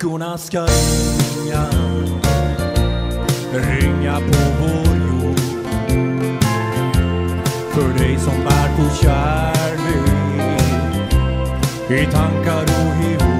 klockorna ska ringa på vår jord. För dig som bär på kärlek i tankar och i ord.